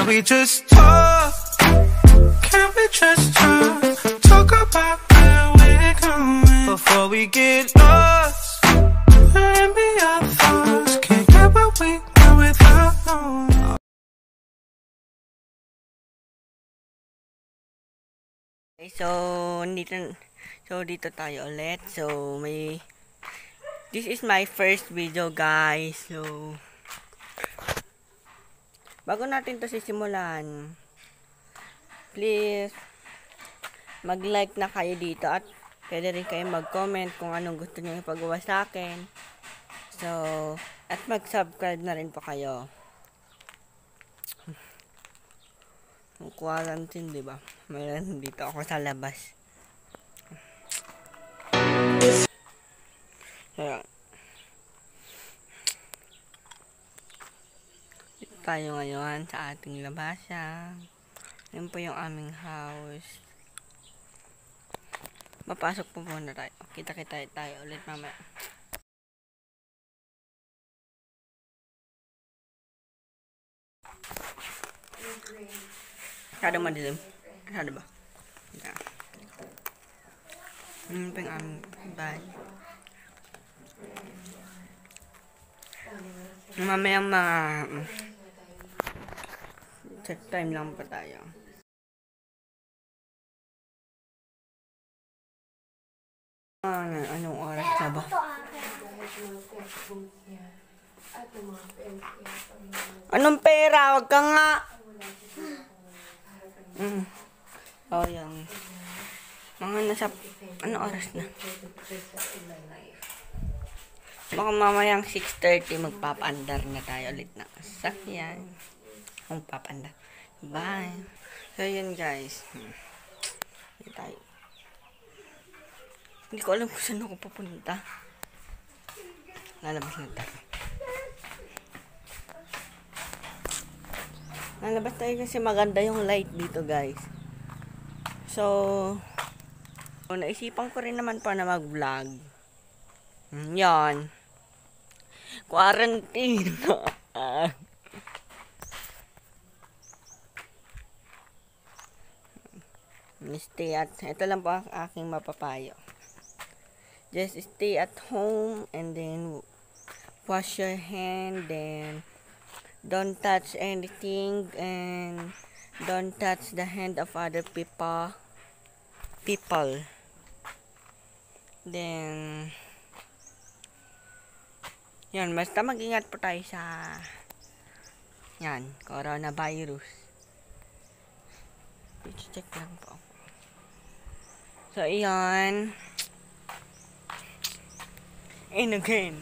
Can we just talk? Can we just talk about where we're going before we get lost? Let me our thoughts. Can't get what we want without knowing. Okay, so dito tayo ulit. So this is my first video, guys. So bago natin to sisimulan, please mag-like na kayo dito at pwede rin kayo mag-comment kung anong gusto niyo ipagawa sa akin. So at mag-subscribe na rin po kayo. Quarantine, di ba? Mayroon dito ako sa labas. Ayan. Dito tayo ngayon sa ating labasan. Yan po yung aming house. Mapasok po muna tayo. Kita-kita tayo ulit mamaya. Masyado madilim. Masyado ba? Yeah. Yan po yung aming bahay. Mamaya mga check time lang pa tayo. Anong oras na ba? Anong pera? Wag ka nga! Oh, yan. Mga nasa... Anong oras na? Baka mamayang 6:30 magpapandar na tayo ulit na sakyan. Magpapandar. Bye! So, yun guys. Hindi tayo. Hindi ko alam kung saan ako pupunta. Lalabas na tayo. Lalabas tayo kasi maganda yung light dito, guys. So naisipan ko rin naman pa na mag-vlog. Yan. Quarantine. Stay at, ito lang po ang aking mapapayo. Just stay at home and then wash your hand, then don't touch anything and don't touch the hand of other people. Then yan, basta mag-ingat po tayo sa yan, coronavirus. I-check lang po. So yan. And again,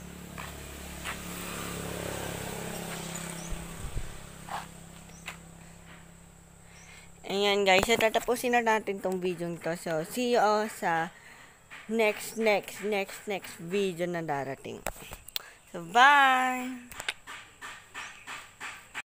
ayan guys, so tatapusin na natin tong video nito. So see you all sa next video na darating. So bye!